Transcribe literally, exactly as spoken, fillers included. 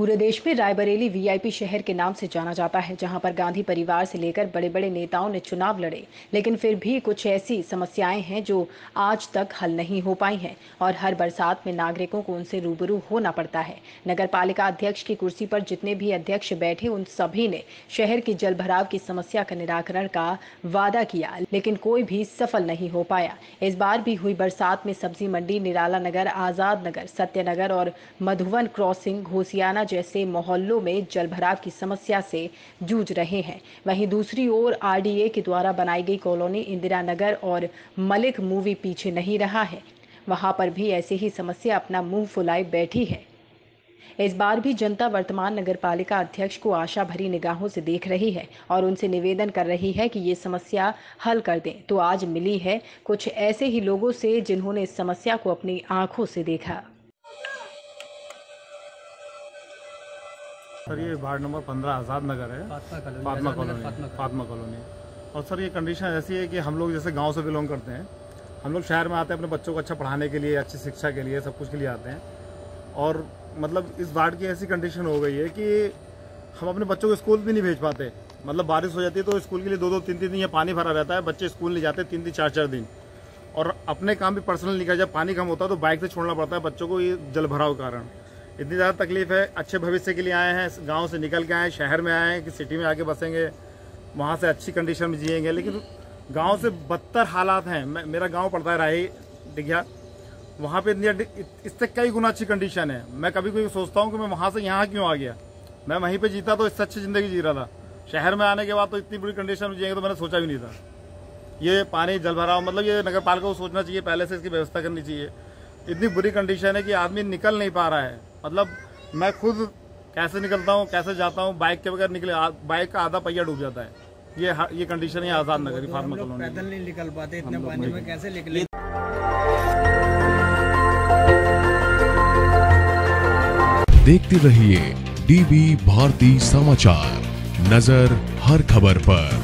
पूरे देश में रायबरेली वीआईपी शहर के नाम से जाना जाता है, जहां पर गांधी परिवार से लेकर बड़े बड़े नेताओं ने चुनाव लड़े, लेकिन फिर भी कुछ ऐसी समस्याएं हैं जो आज तक हल नहीं हो पाई हैं और हर बरसात में नागरिकों को उनसे रूबरू होना पड़ता है। नगर पालिका अध्यक्ष की कुर्सी पर जितने भी अध्यक्ष बैठे, उन सभी ने शहर की जलभराव की समस्या का निराकरण का वादा किया, लेकिन कोई भी सफल नहीं हो पाया। इस बार भी हुई बरसात में सब्जी मंडी, निराला नगर, आजाद नगर, सत्यनगर और मधुवन क्रॉसिंग, घोसियाना जैसे मोहल्लों में जलभराव की समस्या से जूझ रहे हैं। वहीं दूसरी ओर आरडीए के द्वारा बनाई गई कॉलोनी इंदिरा नगर और मलिक मूवी पीछे नहीं रहा है, वहां पर भी ऐसी ही समस्या अपना मुंह फुलाए बैठी है। इस बार भी जनता वर्तमान नगरपालिका अध्यक्ष को आशा भरी निगाहों से देख रही है और उनसे निवेदन कर रही है कि ये समस्या हल कर दें। तो आज मिली है कुछ ऐसे ही लोगों से जिन्होंने इस समस्या को अपनी आंखों से देखा। सर, ये वार्ड नंबर पंद्रह आज़ाद नगर है, फातिमा कॉलोनी, फातिमा कॉलोनी। और सर, ये कंडीशन ऐसी है कि हम लोग जैसे गांव से बिलोंग करते हैं, हम लोग शहर में आते हैं अपने बच्चों को अच्छा पढ़ाने के लिए, अच्छी शिक्षा के लिए, सब कुछ के लिए आते हैं। और मतलब इस वार्ड की ऐसी कंडीशन हो गई है कि हम अपने बच्चों को स्कूल भी नहीं भेज पाते। मतलब बारिश हो जाती है तो स्कूल के लिए दो दो तीन तीन दिन ये पानी भरा रहता है, बच्चे स्कूल नहीं जाते तीन तीन चार चार दिन। और अपने काम भी पर्सनल निकल, जब पानी कम होता है तो बाइक से छोड़ना पड़ता है बच्चों को, ये जल भराव के कारण इतनी ज़्यादा तकलीफ है। अच्छे भविष्य के लिए आए हैं, गांव से निकल के आए हैं, शहर में आए हैं कि सिटी में आके बसेंगे, वहां से अच्छी कंडीशन में जिएंगे, लेकिन गांव से बदतर हालात हैं। मैं, मेरा गांव पड़ता है राही डिघिया, वहाँ पे इससे कई गुना अच्छी कंडीशन है। मैं कभी कभी सोचता हूँ कि मैं वहाँ से यहाँ क्यों आ गया। मैं वहीं पर जीता तो इससे अच्छी ज़िंदगी जी रहा था। शहर में आने के बाद तो इतनी बुरी कंडीशन में जिएंगे तो मैंने सोचा भी नहीं था। ये पानी जल भराव, मतलब ये नगर पालिका को सोचना चाहिए, पहले से इसकी व्यवस्था करनी चाहिए। इतनी बुरी कंडीशन है कि आदमी निकल नहीं पा रहा है। मतलब मैं खुद कैसे निकलता हूँ, कैसे जाता हूँ, बाइक के बगैर निकले, बाइक का आधा पहिया डूब जाता है। ये ये कंडीशन है आजाद नगर, फातिमा कॉलोनी। पैदल नहीं निकल पाते, इतने पानी में कैसे निकले। देखते रहिए डीबी भारती समाचार, नजर हर खबर पर।